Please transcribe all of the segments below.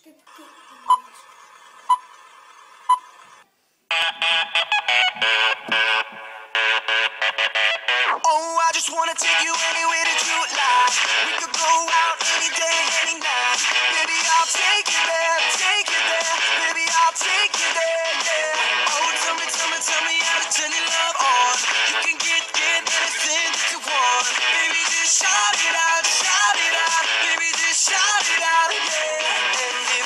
skal begynde. Oh, I just wanna take you anywhere that you like. We could go out any day, any night. Baby, I'll take you there, take you there. Baby, I'll take you there, yeah. Oh, tell me how to turn your love on. You can get anything that you want. Baby, just shout it out, shout it out. Baby, just shout it out, yeah. And if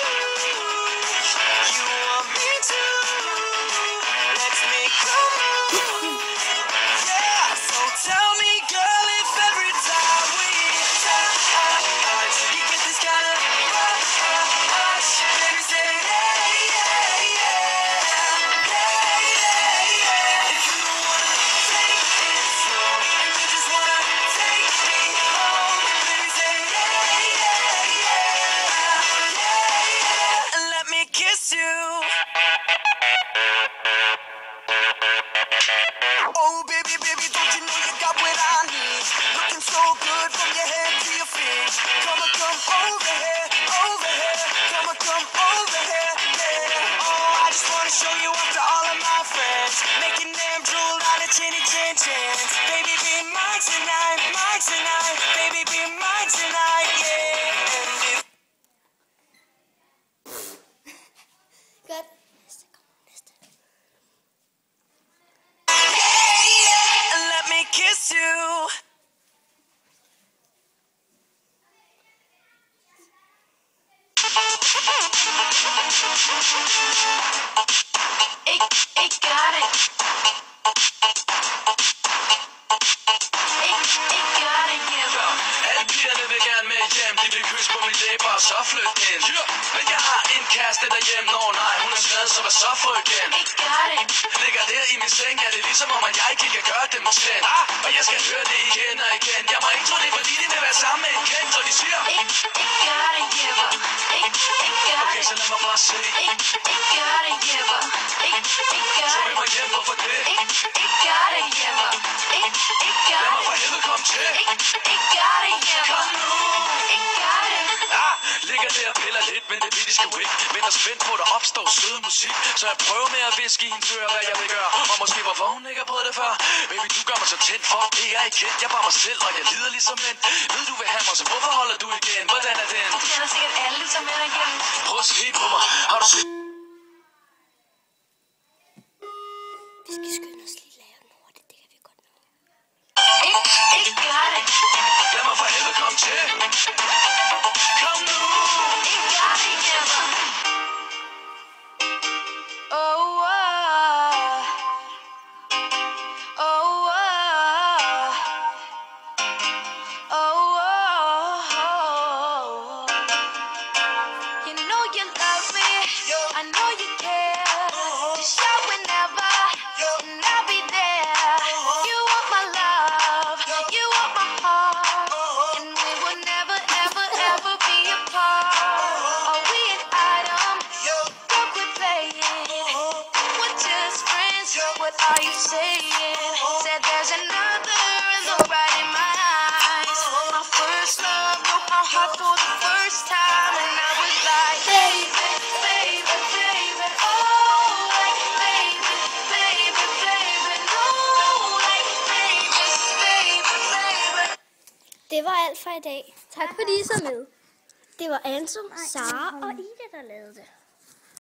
you want me to, let's make a move. Yeah, so tell me, girl, if every time we touch, you get this kind of rush. Baby, say yeah, yeah, yeah, yeah, yeah. If you don't wanna take it slow, and you just wanna take me home, baby, say yeah, yeah, yeah, yeah, and let me kiss you. Oh, baby, baby, don't you know you got what I need? Looking so good from your head to your feet. Come over here, over here. Come over here, yeah. Oh, I just wanna show you off to all of my friends. Making them drool out of chinny chin chins. Baby, be mine tonight, mine tonight. Baby, be mine tonight, yeah. And if Godt. and let me kiss you. Ikke gør det. Ikke gør det hjem. Alle pigerne vil gerne med hjem. De vil kysse på mine læber og så flytte ind. Men jeg har en kæreste derhjemme. Nå nej, hun er skadet, så hvad så frøken? Ikke gør det. Ligger der i min seng, er det ligesom om, at jeg ikke kan gøre dem tændt. Og jeg skal høre det igen og igen. Jeg må ikke tro det, fordi de vil være sammen med en kendt. Og de siger Ikke gør det, Jeppe. Ikke gør det. okay, så lad mig bare se. Ikke gør det, Jeppe. Ikke gør Så det. vil mig hjem, hvorfor det? Ikke gør det, Jeppe. Ikke gør Lad mig det. for helvede komme til. Ikke gør det, Jeppe. Kom nu. Ikke gør det. Ligger der og piller lidt, men det vil de sgu ikke. Venter spændt på, der opstår sød musik. Så jeg prøver med at viske i hendes øre, hvad jeg vil gøre. Og måske var vågen ikke har prøvet det før. Baby, du gør mig så tæt, for det er ikke kendt. Jeg er bare mig selv, og jeg lider ligesom mænd. Ved du vil have mig, så hvorfor holder du igen? Hvordan er den? Du kender sikkert alle ligesom mænd igen. Prøv at se på mig. Har du set? Vi skal skynde os lige lave den hurtigt. Det kan vi godt nå. Ikke gør det. Lad mig for helvede komme til. Kom nu. Ikke gør det, Jeppe. Oh, you know you love me. I know you care. Just shout whenever, and I'll be there. You want my love, you want my heart, and we will never, ever, ever be apart. Are we an item? Don't quit playing. We're just friends. What are you saying? Said there's another look right in my eyes. My first love broke my heart for the first time, and I was like, baby, baby, baby, oh, like baby, baby, baby, no, like baby, baby, baby. Det var alt for i dag. Tak fordi I så med. Det var Anso, Sara og Ida, der lavede det.